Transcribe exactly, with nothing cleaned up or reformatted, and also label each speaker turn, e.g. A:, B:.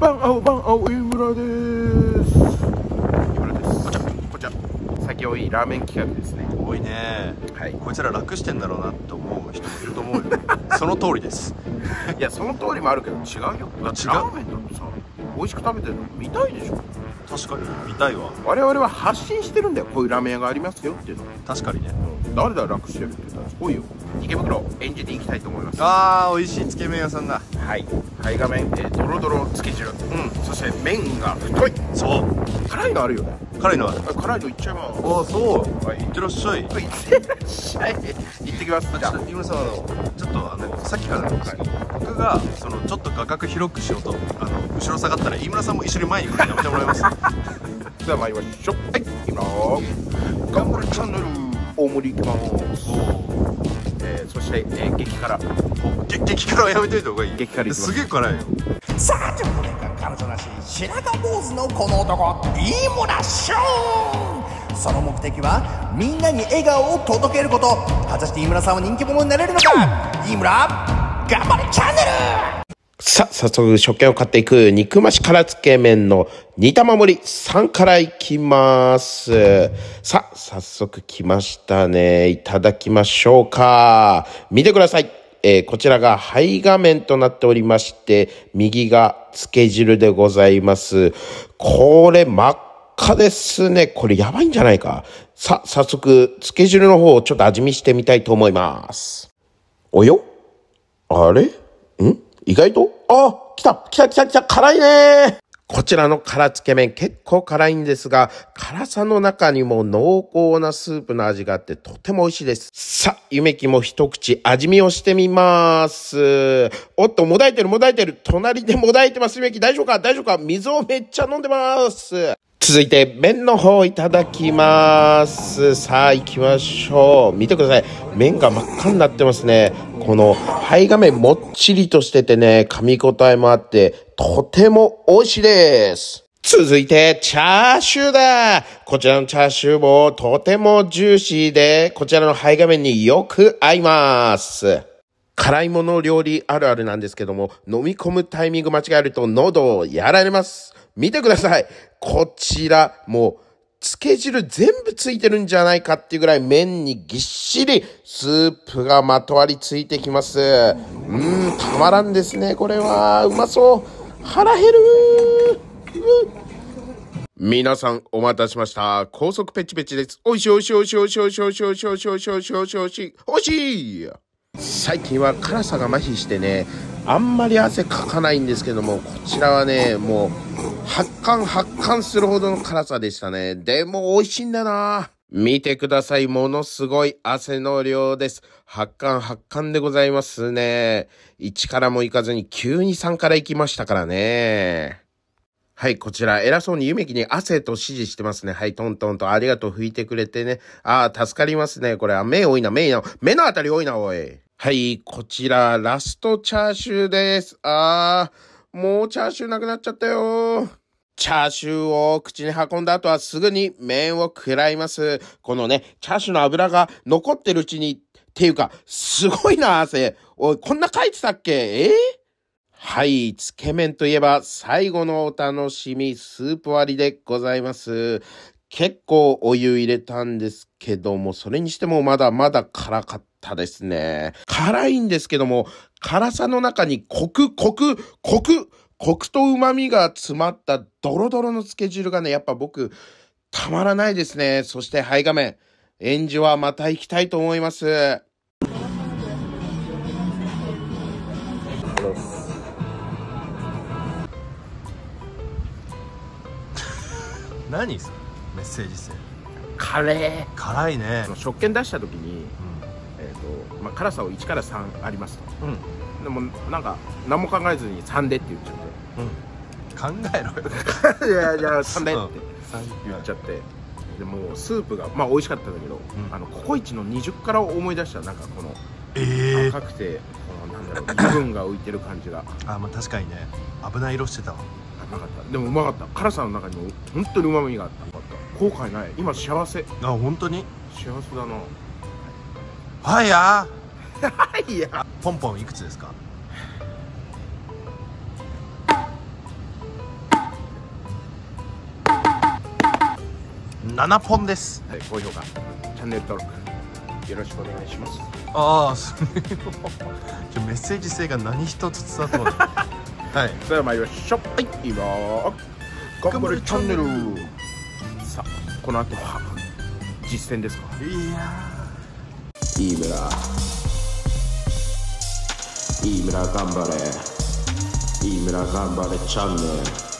A: バン青バン青井村です。井村です。こちらこちら最近多いラーメン企画ですね。
B: 多いね。
A: はい。
B: こいつら楽してんだろうなって思う人もいると思うよ。その通りです。
A: いや、その通りもあるけど違うよ。だってラーメンだとさ、美味しく食べてるの見たいでしょ。
B: 確かに見たいわ。
A: 我々は発信してるんだよ。こういうラーメン屋がありますよっていうの。
B: 確かにね。
A: 誰だ楽してるって言ったらすごいよ。池袋演じていきたいと思います。
B: あー、美味しいつけ麺屋さんだ。
A: はい。はい画面、えー、ドロドロつけ汁。うん。そして麺が太い。
B: そう。
A: 辛いのあるよね。
B: 辛いのある。
A: 辛いのいっちゃいます。
B: ああ、そう。
A: はい。
B: いってらっしゃい。
A: いってらっしゃい。行ってきます。じゃあ、
B: 井村さん、あのちょっとあのさっきからなんですけど、僕がそのちょっと画角広くしようとあの後ろ下がったら井村さんも一緒に前に来るのやめてもらえます？
A: では参りましょう。はい、今頑張れチャンネル大盛りいきます。えー、そして、えー、激辛。
B: 激激辛はやめといた方がいい。
A: 激辛いきます。
B: すげえ辛いよ。
C: さあじゅうごねんかん彼女なし白髪坊主のこの男飯村翔。その目的はみんなに笑顔を届けること。果たして飯村さんは人気者になれるのか。飯村頑張れチャンネル。
A: さあ、早速食券を買っていく肉増し辛つけ麺の煮玉盛りさんからいきます。さあ、早速来ましたね。いただきましょうか。見てください。えー、こちらが胚画面となっておりまして、右がつけ汁でございます。これ真っ赤ですね。これやばいんじゃないか。さあ、早速つけ汁の方をちょっと味見してみたいと思います。およ？あれ？ん？意外と、あ、来た来た来た来た辛いね。こちらの辛つけ麺結構辛いんですが、辛さの中にも濃厚なスープの味があってとても美味しいです。さあ、ゆめきも一口味見をしてみます。おっと、もだいてるもだいてる。隣でもだいてます。ゆめき大丈夫か大丈夫か。水をめっちゃ飲んでます。続いて麺の方いただきます。さあ行きましょう。見てください。麺が真っ赤になってますね。この胚画面もっちりとしててね、噛み応えもあってとても美味しいです。続いてチャーシューだ。こちらのチャーシューもとてもジューシーで、こちらの胚画面によく合います。辛いもの料理あるあるなんですけども、飲み込むタイミング間違えると喉をやられます。見てください。こちら、もう、つけ汁全部ついてるんじゃないかっていうぐらい麺にぎっしりスープがまとわりついてきます。うーん、たまらんですね。これは、うまそう。腹減るー。皆さん、お待たせしました。高速ペチペチです。おいしいおいしいおいしいおいしいおいしいおいしいおいしいおいしいおいしいおいしいおいしいおいしいおいしい。最近は辛さが麻痺してね、あんまり汗かかないんですけども、こちらはね、もう発汗発汗するほどの辛さでしたね。でも美味しいんだな。見てください。ものすごい汗の量です。発汗発汗でございますね。いちからもいかずに急にさんからいきましたからね。はい、こちら、偉そうにゆめきに汗と指示してますね。はい、トントンとありがとう拭いてくれてね。ああ、助かりますね。これは目多いな、目な、目のあたり多いな、おい。はい、こちら、ラストチャーシューです。あー、もうチャーシューなくなっちゃったよ。チャーシューを口に運んだ後はすぐに麺を食らいます。このね、チャーシューの油が残ってるうちに、っていうか、すごいな、汗。おい、こんな書いてたっけ？えー、はい、つけ麺といえば最後のお楽しみ、スープ割りでございます。結構お湯入れたんですけども、それにしてもまだまだ辛かったですね。辛いんですけども、辛さの中にコク、コク、コク、コクと旨味が詰まったドロドロのつけ汁がね、やっぱ僕、たまらないですね。そして胚画面、演じはまた行きたいと思います。
B: 何それメッセージ性。
A: カレー。
B: 辛いね。
A: 食券出した時に、うん、えっと、まあ、辛さをいちからさんありますと。うん。でも、なんか、何も考えずにさんでって言っちゃって。
B: うん。考えろよ。
A: いやいや、さんでって言っちゃって。でも、スープが、まあ、美味しかったんだけど、うん、あの、ココイチのにじゅっからを思い出した。なんか、この、えー、赤くて、この、なんだろう、油分が浮いてる感じが。
B: あ、まあ、確かにね。危ない色してたわ。
A: なかった。でもうまかった。辛さの中にも本当に旨味があった。後悔ない。今幸せ。
B: あ、本当に
A: 幸せだな。
B: はいや
A: はいや。
B: ポンポンいくつですか？ ななポンです。
A: はい、高評価、チャンネル登録よろしくお願いします。
B: ああ、それをちょメッセージ性が何一つ伝わってこないはい、
A: それでは参りましょう。はい、今頑張れチャンネル。さあ、この後は実践ですか。
B: いや
A: 飯村飯村頑張れ飯村頑張れチャンネル。